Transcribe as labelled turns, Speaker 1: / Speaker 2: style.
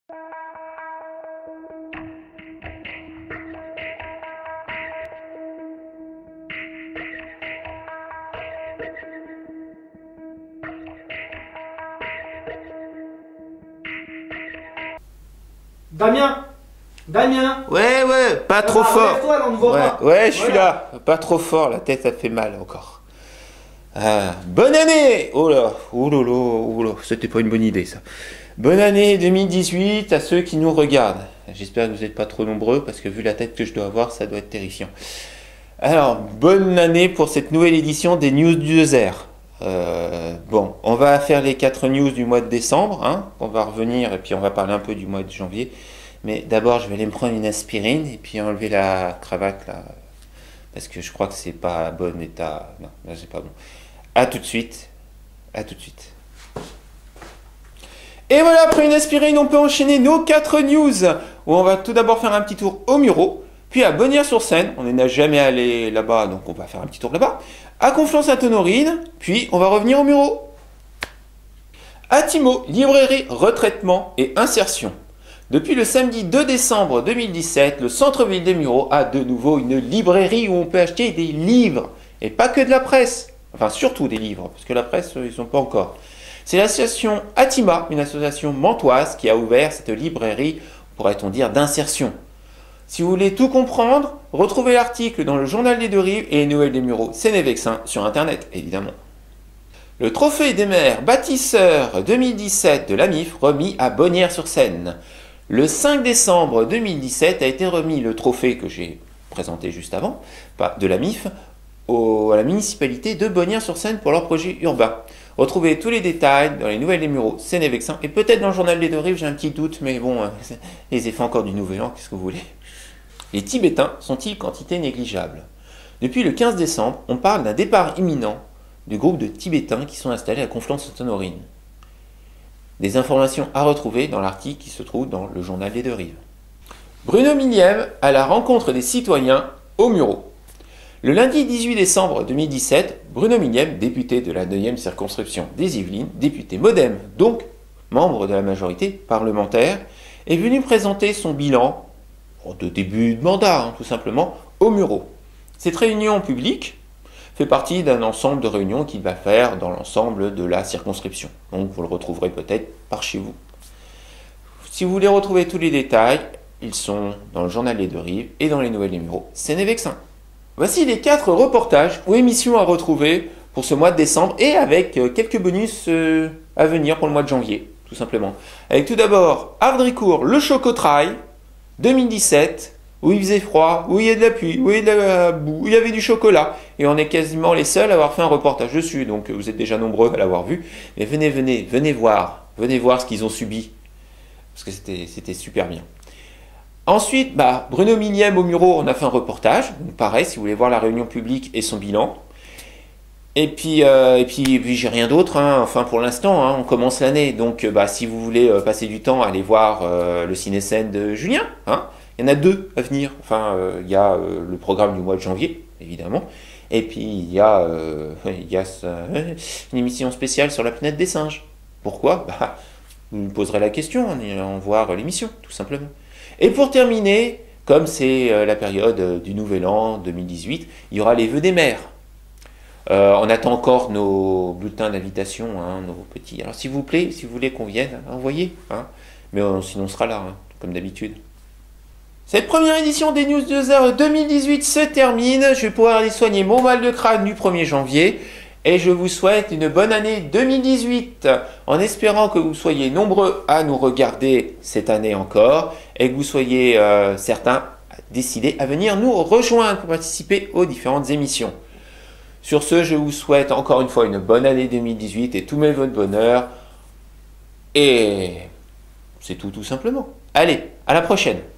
Speaker 1: Damien! Damien!
Speaker 2: Ouais, pas trop fort.
Speaker 1: Relève-toi, là, on ne voit pas.
Speaker 2: Ouais, je suis là. Pas trop fort, la tête, ça fait mal encore. Bonne année! Oh là, c'était pas une bonne idée ça. Bonne année 2018 à ceux qui nous regardent. J'espère que vous n'êtes pas trop nombreux parce que vu la tête que je dois avoir, ça doit être terrifiant. Alors, bonne année pour cette nouvelle édition des News du désert. Bon, on va faire les 4 news du mois de décembre, hein. On va revenir et puis on va parler un peu du mois de janvier. Mais d'abord, je vais aller me prendre une aspirine et puis enlever la cravate là, parce que je crois que c'est pas bon état. Non, là c'est pas bon. À tout de suite. À tout de suite. Et voilà, après une aspirine, on peut enchaîner nos 4 news, où on va tout d'abord faire un petit tour au Murau, puis à Bonnières-sur-Seine, on n'est jamais allé là-bas, donc on va faire un petit tour là-bas, à Conflans-Sainte-Honorine, puis on va revenir au Murau. À Thimo, librairie, retraitement et insertion. Depuis le samedi 2 décembre 2017, le centre-ville des Mureaux a de nouveau une librairie où on peut acheter des livres, et pas que de la presse, enfin surtout des livres, parce que la presse, ils sont pas encore. C'est l'association Atima, une association mantoise, qui a ouvert cette librairie, pourrait-on dire, d'insertion. Si vous voulez tout comprendre, retrouvez l'article dans le Journal des Deux-Rives et les Nouvelles des Mureaux Sénévexin sur Internet, évidemment. Le trophée des maires bâtisseurs 2017 de la MIF remis à Bonnières-sur-Seine. Le 5 décembre 2017 a été remis le trophée que j'ai présenté juste avant, de la MIF, à la municipalité de Bonnières-sur-Seine pour leur projet urbain. Retrouvez tous les détails dans les Nouvelles des Mureaux Sénévexin et peut-être dans le Journal des Deux-Rives, j'ai un petit doute, mais bon, les effets encore du Nouvel An, qu'est-ce que vous voulez? Les Tibétains sont-ils quantité négligeable? Depuis le 15 décembre, on parle d'un départ imminent du groupe de Tibétains qui sont installés à Conflans-Sainte-Honorine. Des informations à retrouver dans l'article qui se trouve dans le Journal des Deux-Rives. Bruno Millième à la rencontre des citoyens au Murau. Le lundi 18 décembre 2017, Bruno Millième, député de la 9e circonscription des Yvelines, député MODEM, donc membre de la majorité parlementaire, est venu présenter son bilan de début de mandat, tout simplement, au Murau. Cette réunion publique fait partie d'un ensemble de réunions qu'il va faire dans l'ensemble de la circonscription. Donc vous le retrouverez peut-être par chez vous. Si vous voulez retrouver tous les détails, ils sont dans le Journal des Deux-Rives et dans les Nouvelles des Mureaux Sénévexin. Voici les 4 reportages ou émissions à retrouver pour ce mois de décembre et avec quelques bonus à venir pour le mois de janvier, tout simplement. Avec tout d'abord Ardricourt, le Chocotrail, 2017, où il faisait froid, où il y a de la pluie, où il y a de la boue, où il y avait du chocolat. Et on est quasiment les seuls à avoir fait un reportage dessus, donc vous êtes déjà nombreux à l'avoir vu. Mais venez voir ce qu'ils ont subi, parce que c'était super bien. Ensuite, Bruno Millième au Murau, on a fait un reportage. Donc pareil, si vous voulez voir la réunion publique et son bilan. Et puis j'ai rien d'autre, hein. Enfin pour l'instant, hein, on commence l'année. Donc si vous voulez passer du temps, allez voir le ciné-scène de Julien. Hein. Il y en a 2 à venir. Enfin, il y a le programme du mois de janvier, évidemment. Et puis il y a une émission spéciale sur la planète des singes. Pourquoi? Vous me poserez la question en allant voir l'émission, tout simplement. Et pour terminer, comme c'est la période du Nouvel An 2018, il y aura les vœux des maires. On attend encore nos bulletins d'invitation, hein, nos petits. Alors s'il vous plaît, si vous voulez qu'on vienne, envoyez. Hein. Mais sinon on sera là, hein, comme d'habitude. Cette première édition des News 2h 2018 se termine. Je vais pouvoir aller soigner mon mal de crâne du 1er janvier. Et je vous souhaite une bonne année 2018, en espérant que vous soyez nombreux à nous regarder cette année encore, et que vous soyez certains décidés à venir nous rejoindre pour participer aux différentes émissions. Sur ce, je vous souhaite encore une fois une bonne année 2018 et tous mes vœux de bonheur. Et c'est tout simplement. Allez, à la prochaine!